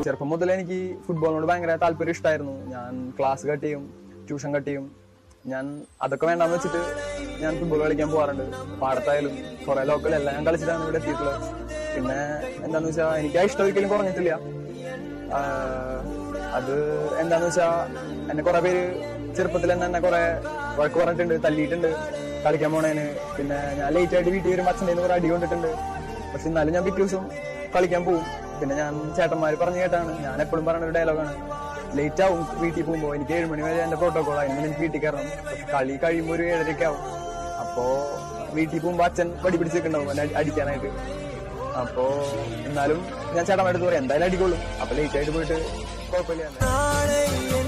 ചെറുപ്പം മുതലേ എനിക്ക് ഫുട്ബോളിനോട് ഭയങ്കര താല്പര്യം ഇഷ്ടമായിരുന്നു. ഞാൻ ക്ലാസ് കട്ട് ചെയ്യും, ട്യൂഷൻ കട്ട് ചെയ്യും. ഞാൻ അതൊക്കെ വേണ്ടാന്ന് വെച്ചിട്ട് ഞാൻ ഫുട്ബോൾ കളിക്കാൻ പോകാറുണ്ട്. പാടത്തായാലും കുറെ ലോക്കലെല്ലാം ഞാൻ കളിച്ചിട്ടാണ് ഇവിടെ എത്തിയിട്ടുള്ളത്. പിന്നെ എന്താന്ന് വെച്ചാൽ എനിക്ക് ആ ഇഷ്ടം ഒരിക്കലും കുറഞ്ഞിട്ടില്ല. അത് എന്താന്ന് വെച്ചാ എന്നെ കുറെ പേര് ചെറുപ്പത്തിൽ തന്നെ എന്നെ കുറെ വഴക്ക് പറഞ്ഞിട്ടുണ്ട്, തല്ലിയിട്ടുണ്ട് കളിക്കാൻ പോണേന്. പിന്നെ ഞാൻ ലേറ്റ് ആയിട്ട് വീട്ടിൽ വരുമ്പോൾ അച്ഛൻ്റെ കുറെ അടി കൊണ്ടിട്ടുണ്ട്. പക്ഷെ എന്നാലും ഞാൻ പിറ്റേ ദിവസം കളിക്കാൻ പോകും. പിന്നെ ഞാൻ ചേട്ടന്മാര് പറഞ്ഞു കേട്ടാണ്, ഞാൻ എപ്പോഴും പറയുന്ന ഒരു ഡയലോഗാണ്, ലേറ്റ് ആവും വീട്ടിൽ പോകുമ്പോൾ. എനിക്ക് 7 മണി വരെ എന്റെ പ്രോട്ടോകോൾ, അതിന് എനിക്ക് വീട്ടിൽ കയറണം. പക്ഷെ കളി കഴിയുമ്പോൾ ഒരു 7:30 ആവും. അപ്പോ വീട്ടിൽ പോകുമ്പോ അച്ഛൻ പടി പിടിച്ചിട്ടുണ്ടാവും എന്നെ അടിക്കാനായിട്ട്. അപ്പോ എന്നാലും ഞാൻ ചേട്ടന്മാരുടെ അടുത്ത് പറയാം എന്തായാലും അടിക്കൊള്ളും. അപ്പൊ ലേറ്റ് ആയിട്ട് പോയിട്ട് കുഴപ്പമില്ല.